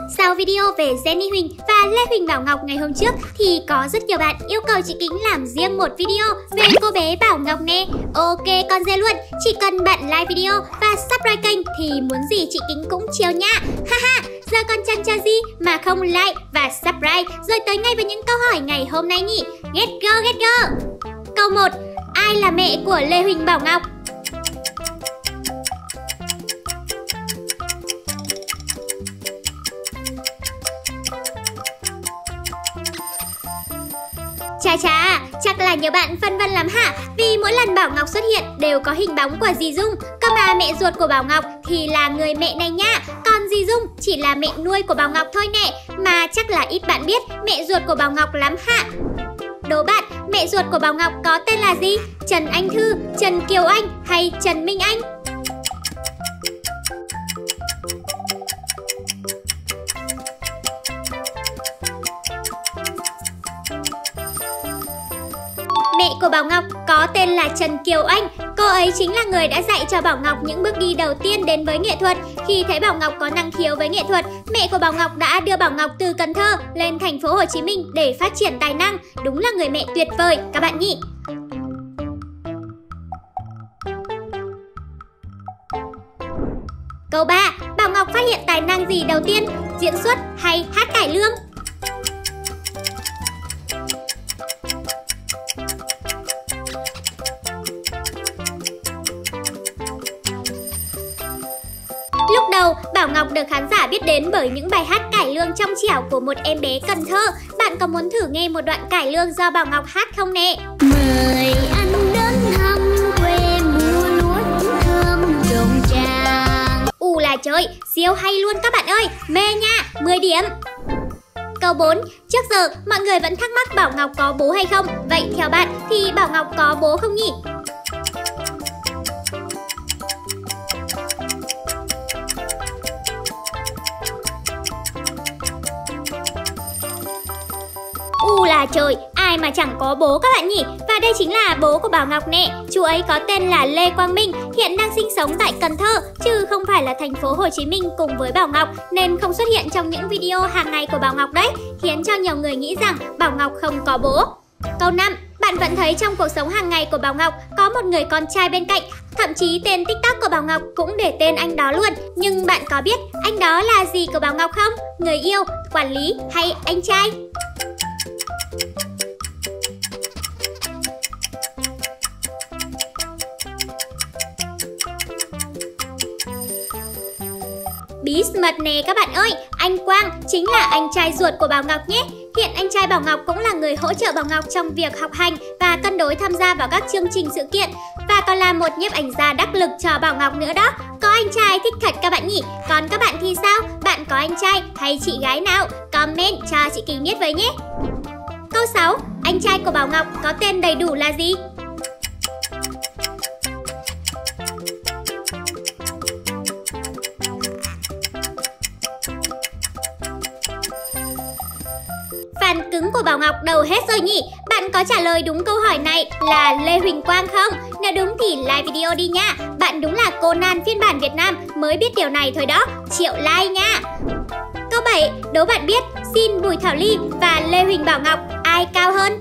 Sau video về Jenny Huỳnh và Lê Huỳnh Bảo Ngọc ngày hôm trước thì có rất nhiều bạn yêu cầu chị Kính làm riêng một video về cô bé Bảo Ngọc nè. Ok con dê luôn, chỉ cần bạn like video và subscribe kênh thì muốn gì chị Kính cũng chiều nha. Haha, giờ còn chăn cho gì mà không like và subscribe rồi tới ngay với những câu hỏi ngày hôm nay nhỉ. Get go, get go. Câu 1. Ai là mẹ của Lê Huỳnh Bảo Ngọc? Chà, chắc là nhiều bạn phân vân lắm hả? Vì mỗi lần Bảo Ngọc xuất hiện đều có hình bóng của dì Dung. Cơ mà mẹ ruột của Bảo Ngọc thì là người mẹ này nha. Còn dì Dung chỉ là mẹ nuôi của Bảo Ngọc thôi nè. Mà chắc là ít bạn biết mẹ ruột của Bảo Ngọc lắm hả? Đố bạn, mẹ ruột của Bảo Ngọc có tên là gì? Trần Anh Thư, Trần Kiều Anh hay Trần Minh Anh? Mẹ của Bảo Ngọc có tên là Trần Kiều Anh. Cô ấy chính là người đã dạy cho Bảo Ngọc những bước đi đầu tiên đến với nghệ thuật. Khi thấy Bảo Ngọc có năng khiếu với nghệ thuật, mẹ của Bảo Ngọc đã đưa Bảo Ngọc từ Cần Thơ lên thành phố Hồ Chí Minh để phát triển tài năng. Đúng là người mẹ tuyệt vời các bạn nhỉ. Câu 3. Bảo Ngọc phát hiện tài năng gì đầu tiên? Diễn xuất hay hát cải lương? Lúc đầu, Bảo Ngọc được khán giả biết đến bởi những bài hát cải lương trong trẻo của một em bé Cần Thơ. Bạn có muốn thử nghe một đoạn cải lương do Bảo Ngọc hát không nè? Mời anh đến thăm quê mùa lúa thơm rộn ràng. Là trời, siêu hay luôn các bạn ơi, mê nha, 10 điểm. Câu 4. Trước giờ mọi người vẫn thắc mắc Bảo Ngọc có bố hay không? Vậy theo bạn thì Bảo Ngọc có bố không nhỉ? Là trời, ai mà chẳng có bố các bạn nhỉ? Và đây chính là bố của Bảo Ngọc nè. Chú ấy có tên là Lê Quang Minh, hiện đang sinh sống tại Cần Thơ chứ không phải là thành phố Hồ Chí Minh cùng với Bảo Ngọc, nên không xuất hiện trong những video hàng ngày của Bảo Ngọc đấy, khiến cho nhiều người nghĩ rằng Bảo Ngọc không có bố. Câu 5. Bạn vẫn thấy trong cuộc sống hàng ngày của Bảo Ngọc có một người con trai bên cạnh, thậm chí tên TikTok của Bảo Ngọc cũng để tên anh đó luôn. Nhưng bạn có biết anh đó là gì của Bảo Ngọc không? Người yêu, quản lý hay anh trai? Bí mật nè các bạn ơi, anh Quang chính là anh trai ruột của Bảo Ngọc nhé. Hiện anh trai Bảo Ngọc cũng là người hỗ trợ Bảo Ngọc trong việc học hành và cân đối tham gia vào các chương trình sự kiện. Và còn là một nhiếp ảnh gia đắc lực cho Bảo Ngọc nữa đó. Có anh trai thích thật các bạn nhỉ. Còn các bạn thì sao? Bạn có anh trai hay chị gái nào? Comment cho chị Kính biết với nhé. Câu 6. Anh trai của Bảo Ngọc có tên đầy đủ là gì? Fan cứng của Bảo Ngọc đầu hết rồi nhỉ? Bạn có trả lời đúng câu hỏi này là Lê Huỳnh Quang không? Nếu đúng thì like video đi nha. Bạn đúng là Conan phiên bản Việt Nam mới biết điều này thôi đó. Triệu like nha. Câu 7. Đố bạn biết Xin Bùi Thảo Ly và Lê Huỳnh Bảo Ngọc ai cao hơn?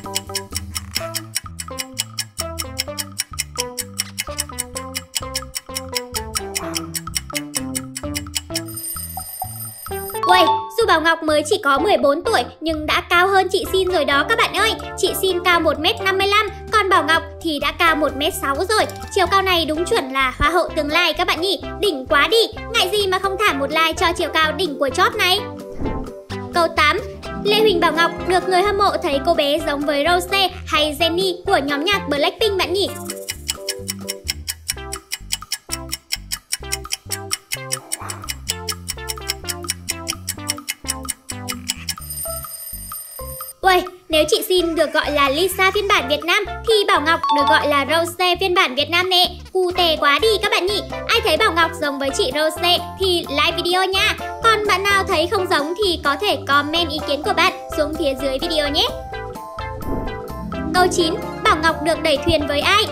Uầy, dù Bảo Ngọc mới chỉ có 14 tuổi nhưng đã cao hơn chị Xin rồi đó các bạn ơi. Chị Xin cao 1m55, còn Bảo Ngọc thì đã cao 1m6 rồi. Chiều cao này đúng chuẩn là hoa hậu tương lai các bạn nhỉ. Đỉnh quá đi, ngại gì mà không thả một like cho chiều cao đỉnh của chóp này. Câu 8. Lê Huỳnh Bảo Ngọc được người hâm mộ thấy cô bé giống với Rose hay Jennie của nhóm nhạc Blackpink bạn nhỉ? Uầy, nếu chị Xin được gọi là Lisa phiên bản Việt Nam thì Bảo Ngọc được gọi là Rose phiên bản Việt Nam nè. Cu tè quá đi các bạn nhỉ. Ai thấy Bảo Ngọc giống với chị Rose thì like video nha. Còn bạn nào thấy không giống thì có thể comment ý kiến của bạn xuống phía dưới video nhé. Câu 9. Bảo Ngọc được đẩy thuyền với ai?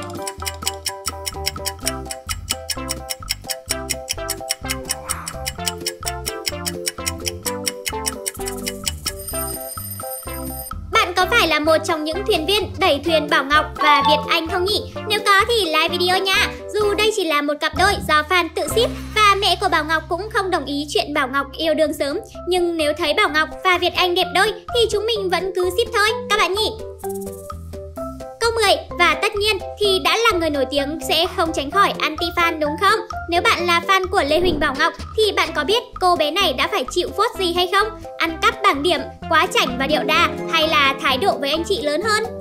phải là một trong những thuyền viên đẩy thuyền Bảo Ngọc và Việt Anh không nhỉ? Nếu có thì like video nha. Dù đây chỉ là một cặp đôi do fan tự ship và mẹ của Bảo Ngọc cũng không đồng ý chuyện Bảo Ngọc yêu đương sớm, nhưng nếu thấy Bảo Ngọc và Việt Anh đẹp đôi thì chúng mình vẫn cứ ship thôi các bạn nhỉ. Câu 10. Và tất nhiên thì đã là người nổi tiếng sẽ không tránh khỏi anti-fan đúng không? Nếu bạn là fan của Lê Huỳnh Bảo Ngọc thì bạn có biết cô bé này đã phải chịu phốt gì hay không? Ăn cắp bảng điểm, quá chảnh và điệu đà, hay là thái độ với anh chị lớn hơn?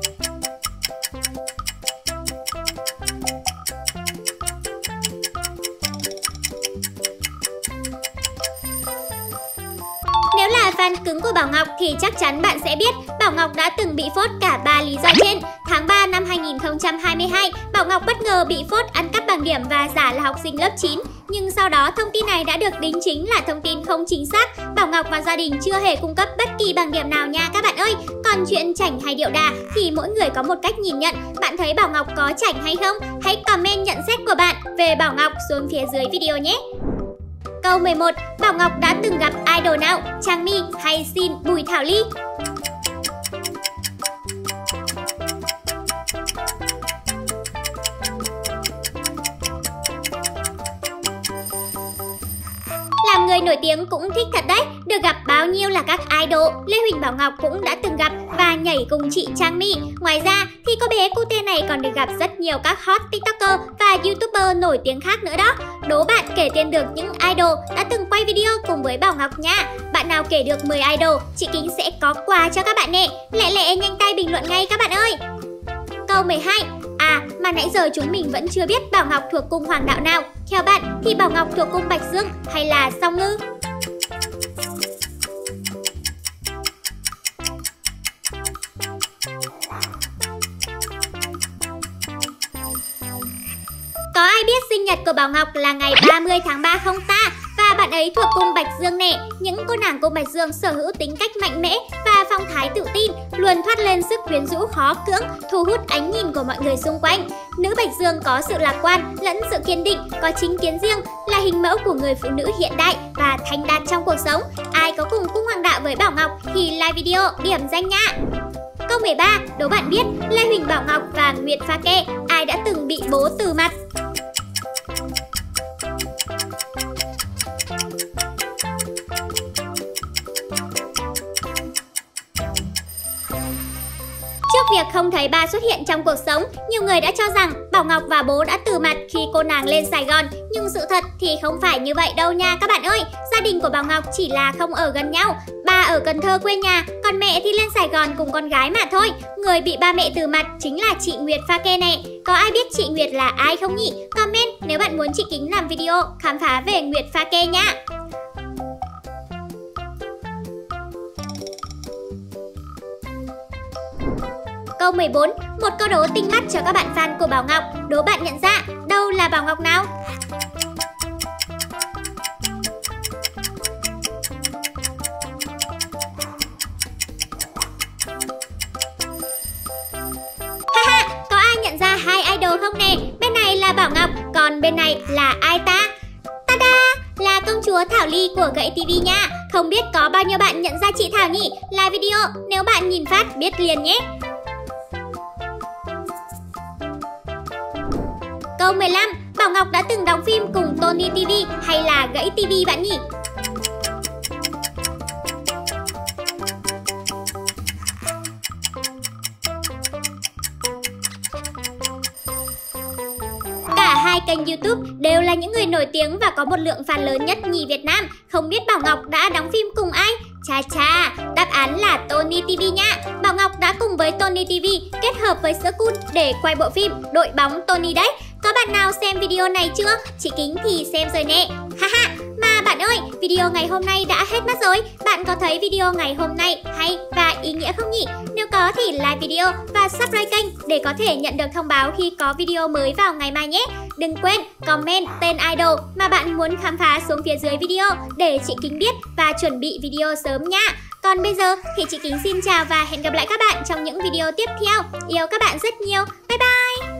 Nếu là fan cứng của Bảo Ngọc thì chắc chắn bạn sẽ biết Bảo Ngọc đã từng bị phốt cả 3 lý do trên. Tháng 3 năm 2022, Bảo Ngọc bất ngờ bị phốt ăn cắp bảng điểm và giả là học sinh lớp 9. Nhưng sau đó thông tin này đã được đính chính là thông tin không chính xác. Bảo Ngọc và gia đình chưa hề cung cấp bất kỳ bảng điểm nào nha các bạn ơi. Còn chuyện chảnh hay điệu đà thì mỗi người có một cách nhìn nhận. Bạn thấy Bảo Ngọc có chảnh hay không? Hãy comment nhận xét của bạn về Bảo Ngọc xuống phía dưới video nhé. Câu 11. Bảo Ngọc đã từng gặp idol nào? Trang My hay Sin Bùi Thảo Ly? Làm người nổi tiếng cũng thích thật đấy, được gặp bao nhiêu là các idol. Lê Huỳnh Bảo Ngọc cũng đã từng gặp và nhảy cùng chị Trang My. Ngoài ra thì cô bé cute này còn được gặp rất nhiều các hot tiktoker và youtuber nổi tiếng khác nữa đó. Đố bạn kể tên được những idol đã từng quay video cùng với Bảo Ngọc nha. Bạn nào kể được 10 idol, chị Kính sẽ có quà cho các bạn nè. Lẹ lẹ nhanh tay bình luận ngay các bạn ơi. Câu 12. À, mà nãy giờ chúng mình vẫn chưa biết Bảo Ngọc thuộc cung hoàng đạo nào. Theo bạn thì Bảo Ngọc thuộc cung Bạch Dương hay là Song Ngư? Có ai biết sinh nhật của Bảo Ngọc là ngày 30 tháng 3 không ta? Và bạn ấy thuộc cung Bạch Dương nè. Những cô nàng cung Bạch Dương sở hữu tính cách mạnh mẽ và phong thái tự tin, luôn thoát lên sức quyến rũ khó cưỡng, thu hút ánh nhìn của mọi người xung quanh. Nữ Bạch Dương có sự lạc quan lẫn sự kiên định, có chính kiến riêng, là hình mẫu của người phụ nữ hiện đại và thành đạt trong cuộc sống. Ai có cùng cung hoàng đạo với Bảo Ngọc thì like video điểm danh nha. Câu 13. Đố bạn biết Lê Huỳnh Bảo Ngọc và Nguyệt Pha Kê ai đã từng bị bố từ mặt? Trước việc không thấy ba xuất hiện trong cuộc sống, nhiều người đã cho rằng Bảo Ngọc và bố đã từ mặt khi cô nàng lên Sài Gòn. Nhưng sự thật thì không phải như vậy đâu nha các bạn ơi. Gia đình của Bảo Ngọc chỉ là không ở gần nhau. Ba ở Cần Thơ quê nhà, còn mẹ thì lên Sài Gòn cùng con gái mà thôi. Người bị ba mẹ từ mặt chính là chị Nguyệt Pha Kê này. Có ai biết chị Nguyệt là ai không nhỉ? Comment nếu bạn muốn chị Kính làm video khám phá về Nguyệt Pha Kê nha. Câu 14. Một câu đố tinh mắt cho các bạn fan của Bảo Ngọc. Đố bạn nhận ra đâu là Bảo Ngọc nào? Haha, có ai nhận ra hai idol không nè? Bên này là Bảo Ngọc, còn bên này là ai ta? Tada! Là công chúa Thảo Ly của Gậy TV nha. Không biết có bao nhiêu bạn nhận ra chị Thảo nhỉ? Like video nếu bạn nhìn phát biết liền nhé. Câu 15. Bảo Ngọc đã từng đóng phim cùng Tony TV hay là Gãy TV bạn nhỉ? Cả hai kênh YouTube đều là những người nổi tiếng và có một lượng fan lớn nhất nhì Việt Nam. Không biết Bảo Ngọc đã đóng phim cùng ai? Chà chà, đáp án là Tony TV nha. Bảo Ngọc đã cùng với Tony TV kết hợp với Sữa Cool để quay bộ phim Đội bóng Tony đấy. Có bạn nào xem video này chưa? Chị Kính thì xem rồi nè. Haha, mà bạn ơi, video ngày hôm nay đã hết mất rồi. Bạn có thấy video ngày hôm nay hay và ý nghĩa không nhỉ? Nếu có thì like video và subscribe kênh để có thể nhận được thông báo khi có video mới vào ngày mai nhé. Đừng quên comment tên idol mà bạn muốn khám phá xuống phía dưới video để chị Kính biết và chuẩn bị video sớm nha. Còn bây giờ thì chị Kính xin chào và hẹn gặp lại các bạn trong những video tiếp theo. Yêu các bạn rất nhiều. Bye bye!